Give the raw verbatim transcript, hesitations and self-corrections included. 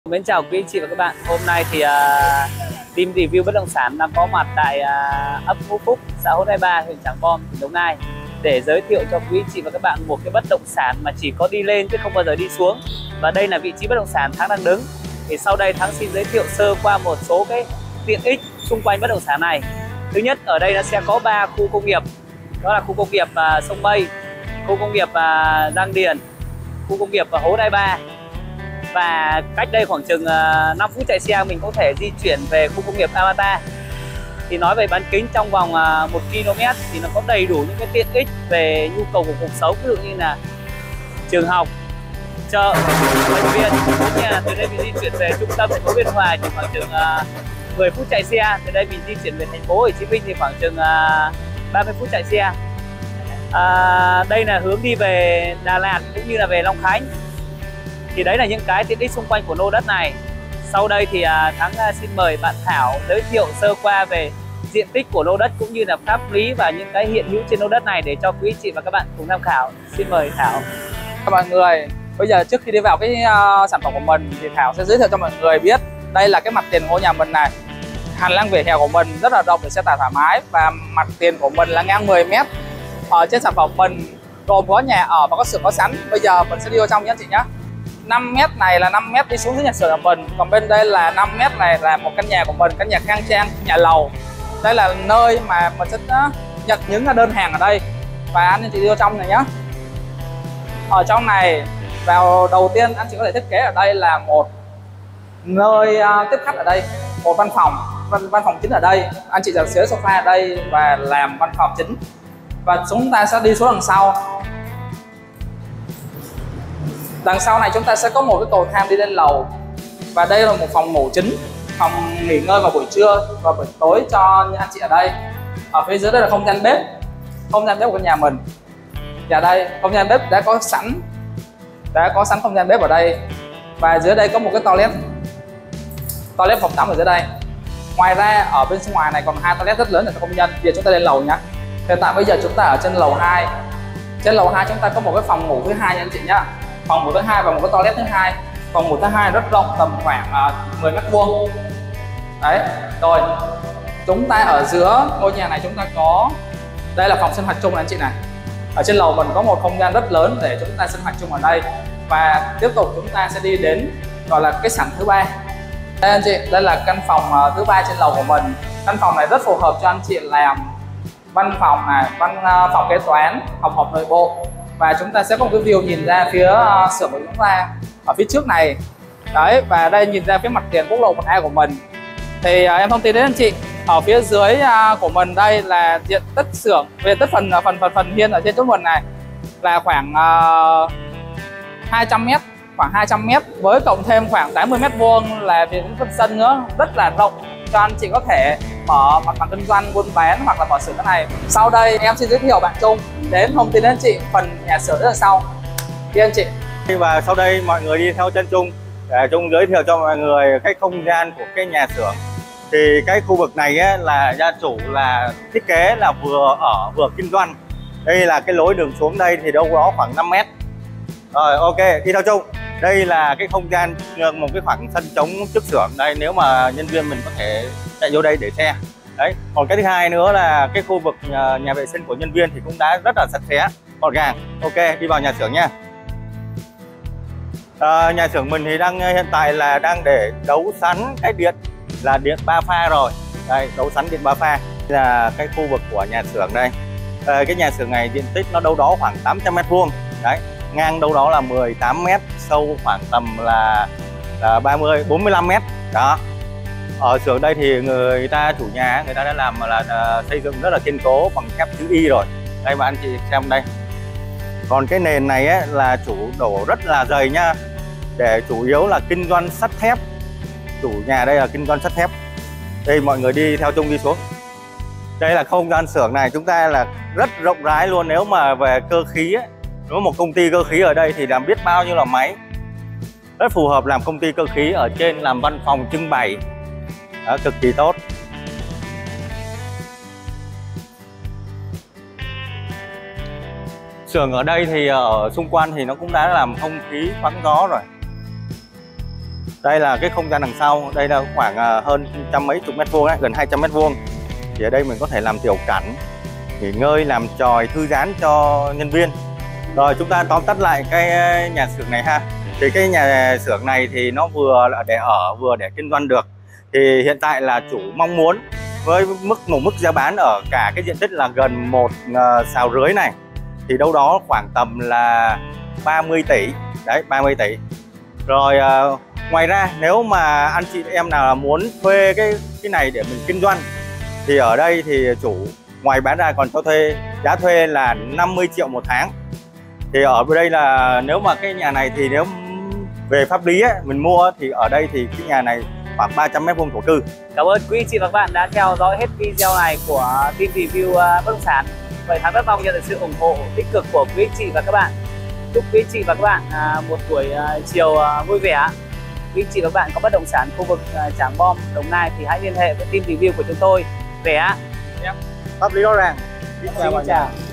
Mến chào quý anh chị và các bạn. Hôm nay thì uh, team review bất động sản đang có mặt tại uh, ấp Ngũ Phúc, xã Hốt Hai Ba, huyện Trảng Bom, tỉnh Đồng Nai để giới thiệu cho quý anh chị và các bạn một cái bất động sản mà chỉ có đi lên chứ không bao giờ đi xuống. Và đây là vị trí bất động sản Thắng đang đứng. Thì sau đây Thắng xin giới thiệu sơ qua một số cái tiện ích xung quanh bất động sản này. Thứ nhất, ở đây nó sẽ có ba khu công nghiệp. Đó là khu công nghiệp uh, Sông Mây, khu công nghiệp uh, Giang Điền, khu công nghiệp uh, Hốt Hai Ba. Và cách đây khoảng chừng uh, năm phút chạy xe mình có thể di chuyển về khu công nghiệp Amata. Thì nói về bán kính trong vòng uh, một ki lô mét thì nó có đầy đủ những cái tiện ích về nhu cầu của cuộc sống, ví dụ như là trường học, chợ, bệnh viện. Cũng như là từ đây mình di chuyển về trung tâm thành phố Biên Hòa chỉ khoảng chừng uh, mười phút chạy xe. Từ đây mình di chuyển về thành phố Hồ Chí Minh thì khoảng chừng uh, ba mươi phút chạy xe. À, đây là hướng đi về Đà Lạt cũng như là về Long Khánh. Thì đấy là những cái tiện ích xung quanh của lô đất này. Sau đây thì Thắng xin mời bạn Thảo giới thiệu sơ qua về diện tích của lô đất cũng như là pháp lý và những cái hiện hữu trên lô đất này để cho quý chị và các bạn cùng tham khảo. Xin mời Thảo. Mọi người, bây giờ trước khi đi vào cái uh, sản phẩm của mình thì Thảo sẽ giới thiệu cho mọi người biết đây là cái mặt tiền ngôi nhà mình này. Hành lang vỉa hè của mình rất là rộng để xe tải thoải mái và mặt tiền của mình là ngang mười mét. Ở trên sản phẩm mình gồm có nhà ở và có xưởng có sẵn. Bây giờ mình sẽ đi vào trong nhé chị nhé. năm mét này là năm mét đi xuống dưới nhà xưởng của mình, còn bên đây là năm mét này là một căn nhà của mình, căn nhà khang trang, nhà lầu. Đây là nơi mà mình sẽ nhận những đơn hàng ở đây. Và anh chị đi vào trong này nhé. Ở trong này, vào đầu tiên anh chị có thể thiết kế ở đây là một nơi uh, tiếp khách ở đây, một văn phòng, văn, văn phòng chính ở đây. Anh chị đặt xế sofa ở đây và làm văn phòng chính. Và chúng ta sẽ đi xuống đằng sau. Đằng sau này chúng ta sẽ có một cái cầu thang đi lên lầu. Và đây là một phòng ngủ chính, phòng nghỉ ngơi vào buổi trưa và buổi tối cho những anh chị ở đây. Ở phía dưới đây là không gian bếp, không gian bếp của nhà mình. Và đây, không gian bếp đã có sẵn, đã có sẵn không gian bếp ở đây. Và dưới đây có một cái toilet, toilet phòng tắm ở dưới đây. Ngoài ra ở bên ngoài này còn hai toilet rất lớn để cho công nhân. Bây giờ chúng ta lên lầu nhé. Hiện tại bây giờ chúng ta ở trên lầu hai. Trên lầu hai chúng ta có một cái phòng ngủ thứ hai nha anh chị nhá. Phòng ngủ thứ hai và một cái toilet thứ hai. Phòng ngủ thứ hai rất rộng, tầm khoảng uh, mười mét vuông. Đấy, rồi. Chúng ta ở giữa ngôi nhà này chúng ta có, đây là phòng sinh hoạt chung này anh chị này. Ở trên lầu mình có một không gian rất lớn để chúng ta sinh hoạt chung ở đây. Và tiếp tục chúng ta sẽ đi đến gọi là cái sảnh thứ ba. Đây anh chị, đây là căn phòng uh, thứ ba trên lầu của mình. Căn phòng này rất phù hợp cho anh chị làm văn phòng này, văn uh, phòng kế toán, phòng họp nội bộ. Và chúng ta sẽ có một cái view nhìn ra phía uh, xưởng của chúng ta ở phía trước này. Đấy, và đây nhìn ra phía mặt tiền quốc lộ một A của mình. Thì uh, em thông tin đến anh chị, ở phía dưới uh, của mình đây là diện tích xưởng, diện tích phần phần phần phần hiên ở trên chỗ mình này là khoảng uh, hai trăm mét, khoảng hai trăm mét với cộng thêm khoảng tám mươi mét vuông là diện tích sân nữa, rất là rộng cho anh chị có thể mở mặt bằng kinh doanh, buôn bán hoặc là mở xưởng cái này. Sau đây em xin giới thiệu bạn Trung đến thông tin đến anh chị phần nhà xưởng rất là sau. Đi anh chị. Và sau đây mọi người đi theo chân Trung để Trung giới thiệu cho mọi người cái không gian của cái nhà xưởng. Thì cái khu vực này ấy, là gia chủ là thiết kế là vừa ở vừa kinh doanh. Đây là cái lối đường xuống đây thì đâu đó khoảng năm mét. Rồi ok, đi theo Trung. Đây là cái không gian, một cái khoảng sân trống trước xưởng đây, nếu mà nhân viên mình có thể chạy vô đây để xe. Đấy, còn cái thứ hai nữa là cái khu vực nhà, nhà vệ sinh của nhân viên thì cũng đã rất là sạch sẽ, gọn gàng. Ok, đi vào nhà xưởng nha. À, nhà xưởng mình thì đang hiện tại là đang để đấu sẵn cái điện là điện ba pha rồi. Đây, đấu sẵn điện ba pha. Đây là cái khu vực của nhà xưởng đây. À, cái nhà xưởng này diện tích nó đâu đó khoảng tám trăm mét vuông. Đấy, ngang đâu đó là mười tám mét, sâu khoảng tầm là, là ba mươi bốn mươi lăm mét. Đó. Ở xưởng đây thì người ta chủ nhà người ta đã làm là, là xây dựng rất là kiên cố bằng thép chữ Y rồi. Đây mà anh chị xem đây. Còn cái nền này ấy, là chủ đổ rất là dày nha. Để chủ yếu là kinh doanh sắt thép. Chủ nhà đây là kinh doanh sắt thép. Đây mọi người đi theo Trung đi xuống. Đây là không gian xưởng này chúng ta là rất rộng rãi luôn. Nếu mà về cơ khí ấy, nếu một công ty cơ khí ở đây thì làm biết bao nhiêu là máy. Rất phù hợp làm công ty cơ khí ở trên làm văn phòng trưng bày. Đó, cực kỳ tốt. Xưởng ở đây thì ở xung quanh thì nó cũng đã làm không khí thoáng gió rồi. Đây là cái không gian đằng sau, đây là khoảng hơn trăm mấy chục mét vuông đấy, gần hai trăm mét vuông. Thì ở đây mình có thể làm tiểu cảnh, nghỉ ngơi, làm tròi, thư giãn cho nhân viên. Rồi chúng ta tóm tắt lại cái nhà xưởng này ha. Thì cái nhà xưởng này thì nó vừa là để ở vừa để kinh doanh được. Thì hiện tại là chủ mong muốn với mức một mức giá bán ở cả cái diện tích là gần một sào rưỡi này thì đâu đó khoảng tầm là ba mươi tỷ. Đấy, ba mươi tỷ. Rồi uh, ngoài ra nếu mà anh chị em nào muốn thuê cái cái này để mình kinh doanh thì ở đây thì chủ ngoài bán ra còn cho thuê, giá thuê là năm mươi triệu một tháng. Thì ở đây là nếu mà cái nhà này thì nếu về pháp lý ấy, mình mua thì ở đây thì cái nhà này khoảng ba trăm mét vuông thổ cư. Cảm ơn quý chị và các bạn đã theo dõi hết video này của team review bất động sản. Vậy Thắng rất mong nhận được sự ủng hộ tích cực của quý chị và các bạn. Chúc quý chị và các bạn một buổi chiều vui vẻ. Quý chị và các bạn có bất động sản khu vực Trảng Bom, Đồng Nai thì hãy liên hệ với team review của chúng tôi. Rẻ, pháp lý rõ ràng. Xin chào.